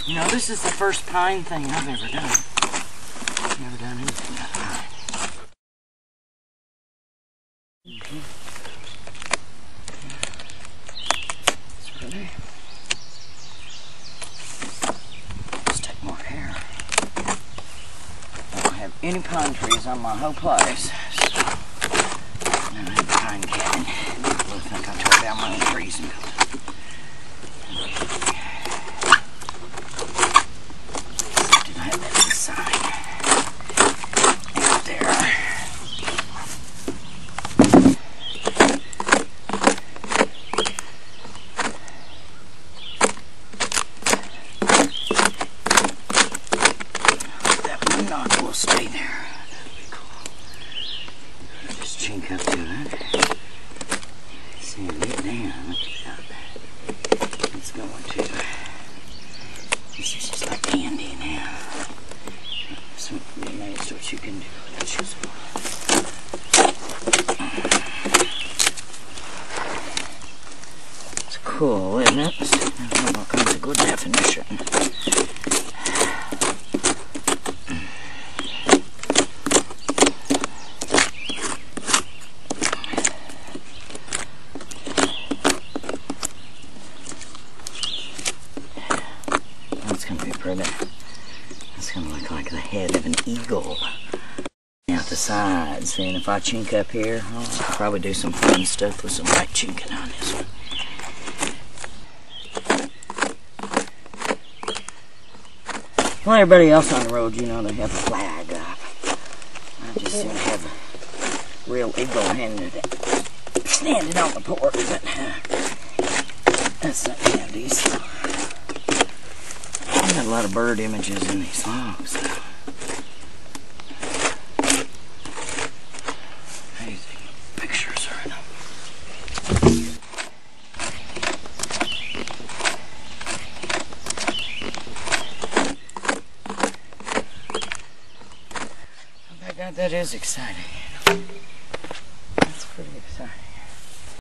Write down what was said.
You know, this is the first pine thing I've ever done. Never done anything with pine. It's pretty. Let's take more hair. I don't have any pine trees on my whole place, so I don't have a pine cabin. People will think I tore down my own trees and built it. Didn't have that inside. Out there. That one knot will stay there. That'll be cool. Just chink up to it. Sand it down. Look at that. It's going to. This is just like candy now. So that's what you can do. That's just it's cool, isn't it? There's all kinds of good definition. That's gonna be pretty. That's gonna look like the head of an eagle. Out the sides, and if I chink up here, I'll probably do some fun stuff with some white chinking on this one. Well, everybody else on the road, you know, they have a flag up. I just seem to have a real eagle standing on the porch, but that's not handy. So I got a lot of bird images in these logs. So. Amazing pictures are in them. Oh my God, that is exciting.